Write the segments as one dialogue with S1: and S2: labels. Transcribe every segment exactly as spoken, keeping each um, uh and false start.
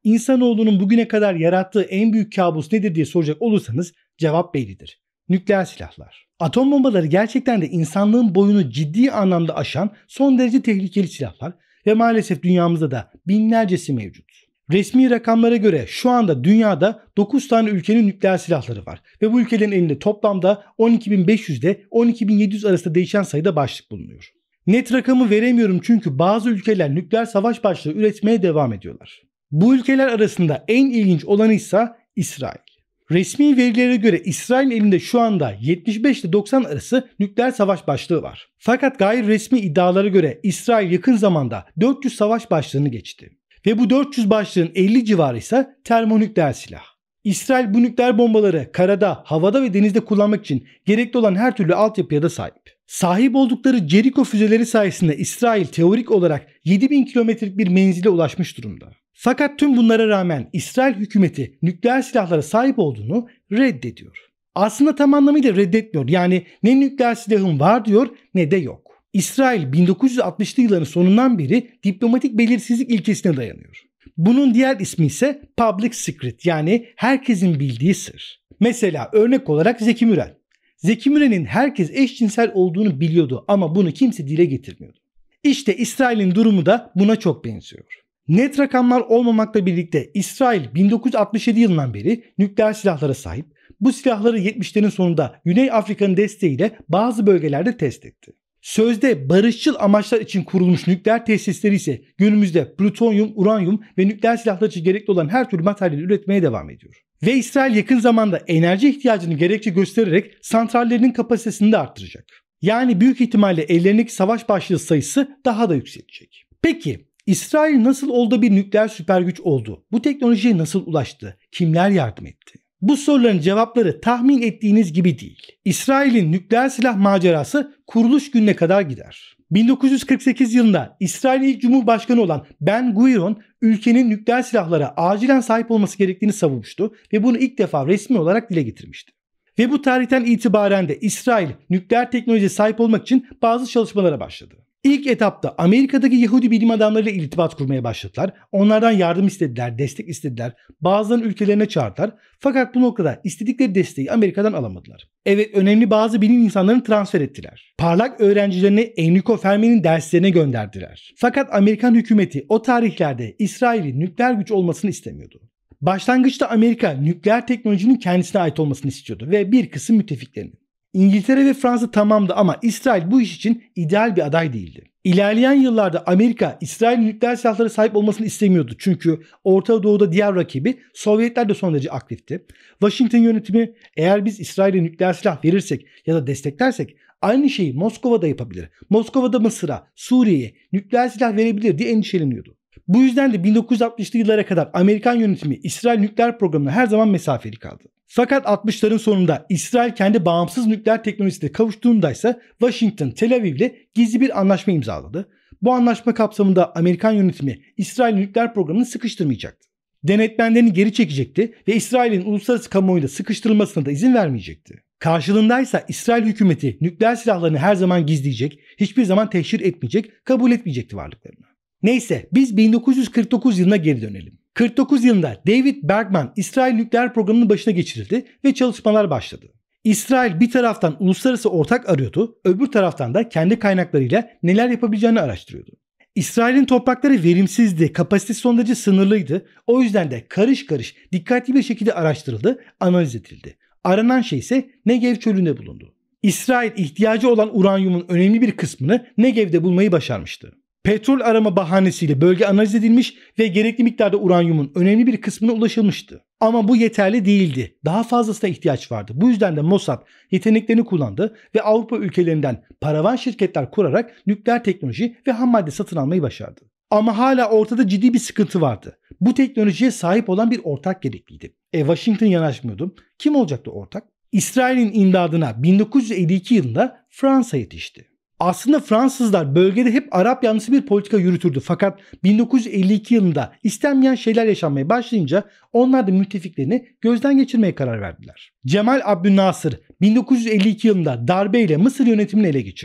S1: İnsanoğlunun bugüne kadar yarattığı en büyük kabus nedir diye soracak olursanız cevap bellidir. Nükleer silahlar. Atom bombaları gerçekten de insanlığın boyunu ciddi anlamda aşan son derece tehlikeli silahlar ve maalesef dünyamızda da binlercesi mevcut. Resmi rakamlara göre şu anda dünyada dokuz tane ülkenin nükleer silahları var ve bu ülkelerin elinde toplamda on iki bin beş yüz ile on iki bin yedi yüz arasında değişen sayıda başlık bulunuyor. Net rakamı veremiyorum çünkü bazı ülkeler nükleer savaş başlığı üretmeye devam ediyorlar. Bu ülkeler arasında en ilginç olanı ise İsrail. Resmi verilere göre İsrail'in elinde şu anda yetmiş beş ile doksan arası nükleer savaş başlığı var. Fakat gayri resmi iddialara göre İsrail yakın zamanda dört yüz savaş başlığını geçti. Ve bu dört yüz başlığın elli civarı ise termonükleer silah. İsrail bu nükleer bombaları karada, havada ve denizde kullanmak için gerekli olan her türlü altyapıya da sahip. Sahip oldukları Jericho füzeleri sayesinde İsrail teorik olarak yedi bin kilometrelik bir menzile ulaşmış durumda. Fakat tüm bunlara rağmen İsrail hükümeti nükleer silahlara sahip olduğunu reddediyor. Aslında tam anlamıyla reddetmiyor. Yani ne nükleer silahım var diyor ne de yok. İsrail bin dokuz yüz altmışlı yılların sonundan beri diplomatik belirsizlik ilkesine dayanıyor. Bunun diğer ismi ise public secret, yani herkesin bildiği sır. Mesela örnek olarak Zeki Müren. Zeki Müren'in herkes eşcinsel olduğunu biliyordu ama bunu kimse dile getirmiyordu. İşte İsrail'in durumu da buna çok benziyor. Net rakamlar olmamakla birlikte İsrail bin dokuz yüz altmış yedi yılından beri nükleer silahlara sahip. Bu silahları yetmişlerin sonunda Güney Afrika'nın desteğiyle bazı bölgelerde test etti. Sözde barışçıl amaçlar için kurulmuş nükleer tesisleri ise günümüzde plütonyum, uranyum ve nükleer silahlar için gerekli olan her türlü materyali üretmeye devam ediyor. Ve İsrail yakın zamanda enerji ihtiyacını gerekçe göstererek santrallerinin kapasitesini de arttıracak. Yani büyük ihtimalle ellerindeki savaş başlığı sayısı daha da yükselecek. Peki İsrail nasıl oldu bir nükleer süper güç oldu? Bu teknolojiye nasıl ulaştı? Kimler yardım etti? Bu soruların cevapları tahmin ettiğiniz gibi değil. İsrail'in nükleer silah macerası kuruluş gününe kadar gider. bin dokuz yüz kırk sekiz yılında İsrail ilk Cumhurbaşkanı olan Ben Gurion ülkenin nükleer silahlara acilen sahip olması gerektiğini savunmuştu ve bunu ilk defa resmi olarak dile getirmişti. Ve bu tarihten itibaren de İsrail nükleer teknolojiye sahip olmak için bazı çalışmalara başladı. İlk etapta Amerika'daki Yahudi bilim adamlarıyla irtibat kurmaya başladılar. Onlardan yardım istediler, destek istediler. Bazılarını ülkelerine çağırdılar. Fakat bu noktada istedikleri desteği Amerika'dan alamadılar. Evet, önemli bazı bilim insanlarını transfer ettiler. Parlak öğrencilerini Enrico Fermi'nin derslerine gönderdiler. Fakat Amerikan hükümeti o tarihlerde İsrail'in nükleer güç olmasını istemiyordu. Başlangıçta Amerika nükleer teknolojinin kendisine ait olmasını istiyordu ve bir kısım müttefiklerinin. İngiltere ve Fransa tamamdı ama İsrail bu iş için ideal bir aday değildi. İlerleyen yıllarda Amerika İsrail'in nükleer silahlara sahip olmasını istemiyordu. Çünkü Orta Doğu'da diğer rakibi Sovyetler de son derece aktifti. Washington yönetimi eğer biz İsrail'e nükleer silah verirsek ya da desteklersek aynı şeyi Moskova'da yapabilir. Moskova'da Mısır'a, Suriye'ye nükleer silah verebilir diye endişeleniyordu. Bu yüzden de bin dokuz yüz altmışlı yıllara kadar Amerikan yönetimi İsrail nükleer programına her zaman mesafeli kaldı. Fakat altmışların sonunda İsrail kendi bağımsız nükleer teknolojisine kavuştuğunda ise Washington, Tel Aviv ile gizli bir anlaşma imzaladı. Bu anlaşma kapsamında Amerikan yönetimi İsrail nükleer programını sıkıştırmayacaktı. Denetmenlerini geri çekecekti ve İsrail'in uluslararası kamuoyunda sıkıştırılmasına da izin vermeyecekti. Karşılığındaysa İsrail hükümeti nükleer silahlarını her zaman gizleyecek, hiçbir zaman teşhir etmeyecek, kabul etmeyecekti varlıklarını. Neyse, biz bin dokuz yüz kırk dokuz yılına geri dönelim. kırk dokuz yılında David Bergman İsrail nükleer programının başına geçirildi ve çalışmalar başladı. İsrail bir taraftan uluslararası ortak arıyordu, öbür taraftan da kendi kaynaklarıyla neler yapabileceğini araştırıyordu. İsrail'in toprakları verimsizdi, kapasitesi son derece sınırlıydı. O yüzden de karış karış dikkatli bir şekilde araştırıldı, analiz edildi. Aranan şey ise Negev çölünde bulundu. İsrail ihtiyacı olan uranyumun önemli bir kısmını Negev'de bulmayı başarmıştı. Petrol arama bahanesiyle bölge analiz edilmiş ve gerekli miktarda uranyumun önemli bir kısmına ulaşılmıştı. Ama bu yeterli değildi. Daha fazlasına ihtiyaç vardı. Bu yüzden de Mossad yeteneklerini kullandı ve Avrupa ülkelerinden paravan şirketler kurarak nükleer teknoloji ve ham madde satın almayı başardı. Ama hala ortada ciddi bir sıkıntı vardı. Bu teknolojiye sahip olan bir ortak gerekliydi. E Washington yanaşmıyordu. Kim olacaktı ortak? İsrail'in imdadına bin dokuz yüz elli iki yılında Fransa yetişti. Aslında Fransızlar bölgede hep Arap yanlısı bir politika yürütürdü. Fakat bin dokuz yüz elli iki yılında istenmeyen şeyler yaşanmaya başlayınca onlar da müttefiklerini gözden geçirmeye karar verdiler. Cemal Abdülnasır bin dokuz yüz elli iki yılında darbeyle Mısır yönetimini ele geçirdi.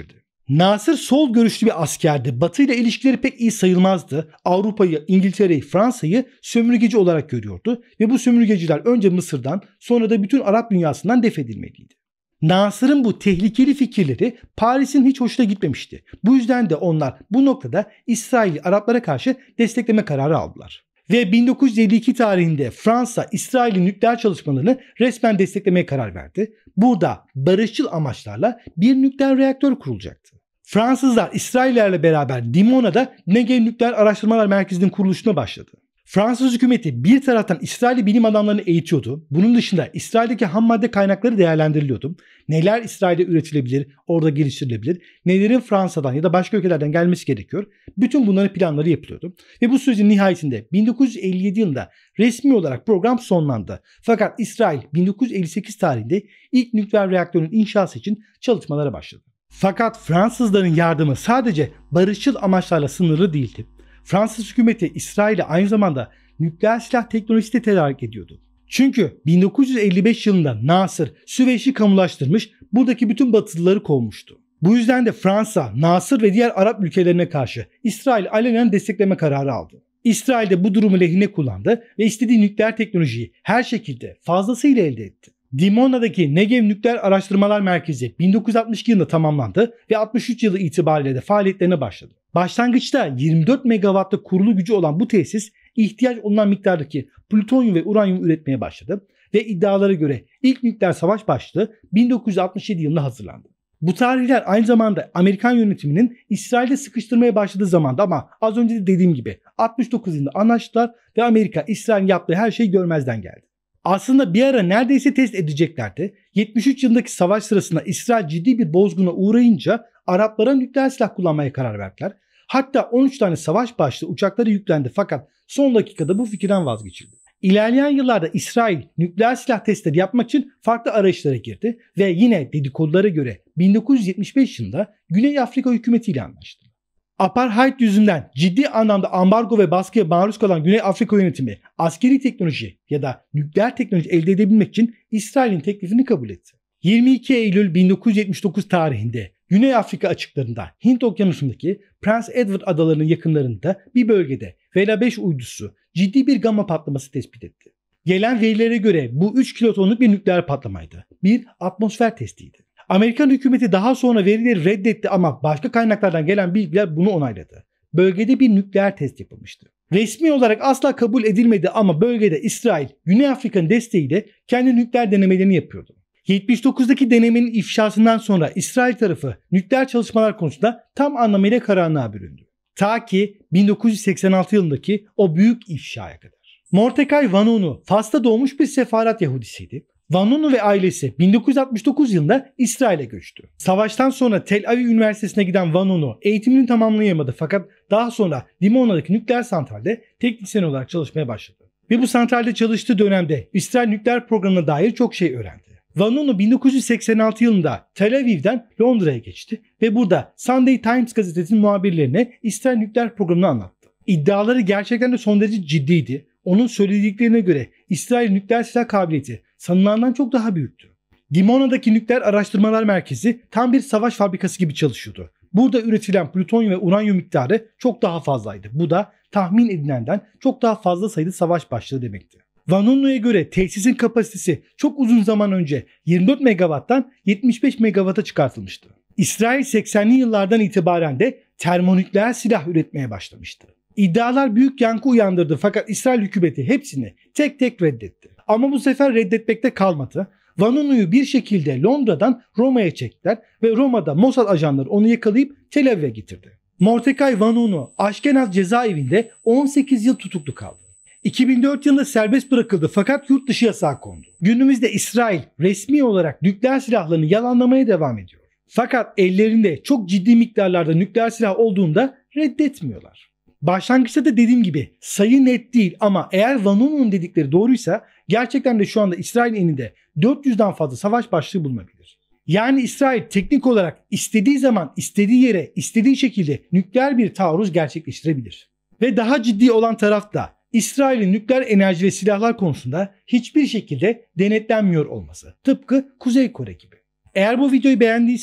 S1: Nasır sol görüşlü bir askerdi. Batı ile ilişkileri pek iyi sayılmazdı. Avrupa'yı, İngiltere'yi, Fransa'yı sömürgeci olarak görüyordu ve bu sömürgeciler önce Mısır'dan sonra da bütün Arap dünyasından def edilmeliydi. Nasır'ın bu tehlikeli fikirleri Paris'in hiç hoşuna gitmemişti. Bu yüzden de onlar bu noktada İsrail'i Araplara karşı destekleme kararı aldılar. Ve bin dokuz yüz elli iki tarihinde Fransa, İsrail'in nükleer çalışmalarını resmen desteklemeye karar verdi. Burada barışçıl amaçlarla bir nükleer reaktör kurulacaktı. Fransızlar İsraillerle beraber Dimona'da Negev Nükleer Araştırmalar Merkezi'nin kuruluşuna başladı. Fransız hükümeti bir taraftan İsrail'i bilim adamlarını eğitiyordu. Bunun dışında İsrail'deki ham madde kaynakları değerlendiriliyordu. Neler İsrail'de üretilebilir, orada geliştirilebilir, nelerin Fransa'dan ya da başka ülkelerden gelmesi gerekiyor. Bütün bunların planları yapılıyordu. Ve bu sürecin nihayetinde bin dokuz yüz elli yedi yılında resmi olarak program sonlandı. Fakat İsrail bin dokuz yüz elli sekiz tarihinde ilk nükleer reaktörün inşası için çalışmalara başladı. Fakat Fransızların yardımı sadece barışçıl amaçlarla sınırlı değildi. Fransız hükümeti İsrail'e aynı zamanda nükleer silah teknolojisi de tedarik ediyordu. Çünkü bin dokuz yüz elli beş yılında Nasır Süveyş'i kamulaştırmış, buradaki bütün Batılıları kovmuştu. Bu yüzden de Fransa, Nasır ve diğer Arap ülkelerine karşı İsrail alenen destekleme kararı aldı. İsrail de bu durumu lehine kullandı ve istediği nükleer teknolojiyi her şekilde fazlasıyla elde etti. Dimona'daki Negev Nükleer Araştırmalar Merkezi bin dokuz yüz altmış iki yılında tamamlandı ve altmış üç yılı itibariyle de faaliyetlerine başladı. Başlangıçta yirmi dört megawattlık kurulu gücü olan bu tesis ihtiyaç olunan miktardaki plütonyum ve uranyum üretmeye başladı ve iddialara göre ilk nükleer savaş başlığı bin dokuz yüz altmış yedi yılında hazırlandı. Bu tarihler aynı zamanda Amerikan yönetiminin İsrail'de sıkıştırmaya başladığı zamanda ama az önce de dediğim gibi altmış dokuz yılında anlaştılar ve Amerika İsrail'in yaptığı her şeyi görmezden geldi. Aslında bir ara neredeyse test edeceklerdi. yetmiş üç yılındaki savaş sırasında İsrail ciddi bir bozguna uğrayınca Araplara nükleer silah kullanmaya karar verdiler. Hatta on üç tane savaş başlığı uçakları yüklendi fakat son dakikada bu fikirden vazgeçildi. İlerleyen yıllarda İsrail nükleer silah testleri yapmak için farklı arayışlara girdi ve yine dedikodulara göre bin dokuz yüz yetmiş beş yılında Güney Afrika hükümetiyle anlaştı. Apartheid yüzünden ciddi anlamda ambargo ve baskıya maruz kalan Güney Afrika yönetimi askeri teknoloji ya da nükleer teknoloji elde edebilmek için İsrail'in teklifini kabul etti. yirmi iki Eylül bin dokuz yüz yetmiş dokuz tarihinde Güney Afrika açıklarında Hint Okyanusu'ndaki Prince Edward Adaları'nın yakınlarında bir bölgede Vela beş uydusu ciddi bir gamma patlaması tespit etti. Gelen verilere göre bu üç kilotonluk bir nükleer patlamaydı. Bir atmosfer testiydi. Amerikan hükümeti daha sonra verileri reddetti ama başka kaynaklardan gelen bilgiler bunu onayladı. Bölgede bir nükleer test yapılmıştı. Resmi olarak asla kabul edilmedi ama bölgede İsrail, Güney Afrika'nın desteğiyle kendi nükleer denemelerini yapıyordu. yetmiş dokuzdaki denemenin ifşasından sonra İsrail tarafı nükleer çalışmalar konusunda tam anlamıyla karanlığa büründü. Ta ki bin dokuz yüz seksen altı yılındaki o büyük ifşaya kadar. Mordecai Vanunu, Fas'ta doğmuş bir sefaret Yahudisiydi. Vanunu ve ailesi bin dokuz yüz altmış dokuz yılında İsrail'e göçtü. Savaştan sonra Tel Aviv Üniversitesi'ne giden Vanunu eğitimini tamamlayamadı fakat daha sonra Dimona'daki nükleer santralde teknisyen olarak çalışmaya başladı. Ve bu santralde çalıştığı dönemde İsrail nükleer programına dair çok şey öğrendi. Vanunu bin dokuz yüz seksen altı yılında Tel Aviv'den Londra'ya geçti ve burada Sunday Times gazetesinin muhabirlerine İsrail nükleer programını anlattı. İddiaları gerçekten de son derece ciddiydi. Onun söylediklerine göre İsrail nükleer silah kabiliyeti sanılandan çok daha büyüktü. Dimona'daki Nükleer Araştırmalar Merkezi tam bir savaş fabrikası gibi çalışıyordu. Burada üretilen plütonyum ve uranyum miktarı çok daha fazlaydı. Bu da tahmin edilenden çok daha fazla sayıda savaş başlığı demekti. Vanunu'ya göre tesisin kapasitesi çok uzun zaman önce yirmi dört megawatttan yetmiş beş megawatta çıkartılmıştı. İsrail seksenli yıllardan itibaren de termonükleer silah üretmeye başlamıştı. İddialar büyük yankı uyandırdı fakat İsrail hükümeti hepsini tek tek reddetti. Ama bu sefer reddetmekte kalmadı. Vanunu'yu bir şekilde Londra'dan Roma'ya çektiler ve Roma'da Mossad ajanları onu yakalayıp Tel Aviv'e getirdi. Mordecai Vanunu Aşkenaz cezaevinde on sekiz yıl tutuklu kaldı. iki bin dört yılında serbest bırakıldı fakat yurt dışı yasağı kondu. Günümüzde İsrail resmi olarak nükleer silahlarını yalanlamaya devam ediyor. Fakat ellerinde çok ciddi miktarlarda nükleer silah olduğunda reddetmiyorlar. Başlangıçta da dediğim gibi sayı net değil ama eğer Vanunu'nun dedikleri doğruysa gerçekten de şu anda İsrail'in elinde dört yüzden fazla savaş başlığı bulunabilir. Yani İsrail teknik olarak istediği zaman, istediği yere, istediği şekilde nükleer bir taarruz gerçekleştirebilir. Ve daha ciddi olan taraf da İsrail'in nükleer enerji ve silahlar konusunda hiçbir şekilde denetlenmiyor olması. Tıpkı Kuzey Kore gibi. Eğer bu videoyu beğendiyseniz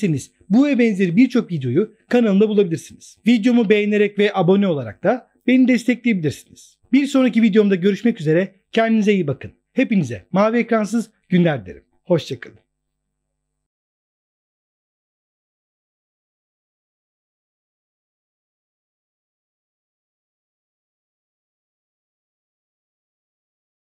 S1: Bu ve benzeri birçok videoyu kanalımda bulabilirsiniz. Videomu beğenerek ve abone olarak da beni destekleyebilirsiniz. Bir sonraki videomda görüşmek üzere. Kendinize iyi bakın. Hepinize mavi ekransız günler dilerim. Hoşça kalın.